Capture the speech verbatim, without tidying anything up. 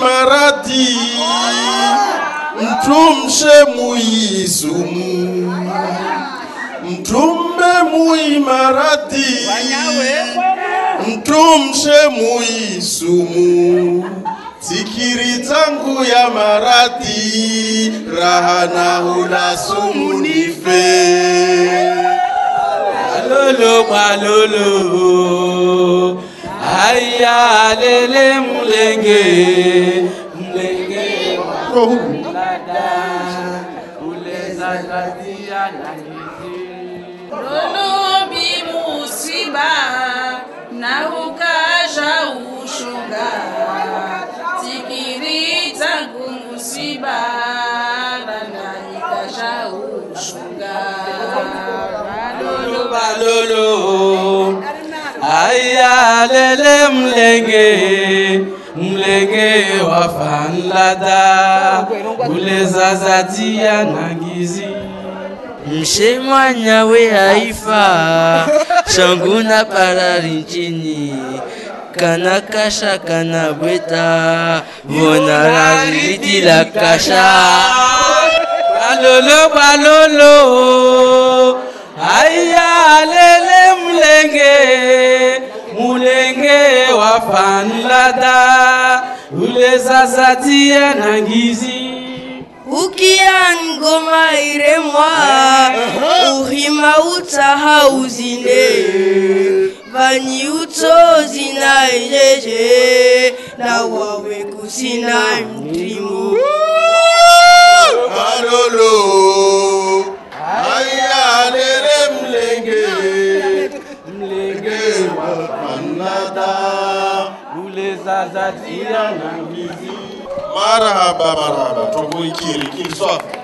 maradi mtumshe muisumu mtume mui maradi mtumshe muisumu sikiri tangu ya maradi rahana hula sumu nife Balolo balolo Aya lele mulenge mulenge lada uleza katia nangizi Rono bi musiba na ukaja ushunga tikiri tangu musiba na ikaja ushunga balolo balolo Aya lele mlenge mlenge wafanlada uleza zatia nangizi Mshemanya we haifa shanguna parari nchini kana kasha kana bweta vona rariti la kasha balolo balolo Aya lele mlenge mulenge wafanlada uleza zatia nangizi Ukia ngoma iremwa uhima utaha uzine Vani utozi na ijeje na wawe kusina mtrimu Balolo Aya lele mlenge mlenge wafanlada uleza zatia nangizi Marhaba marhaba tongo ikiri kili swafi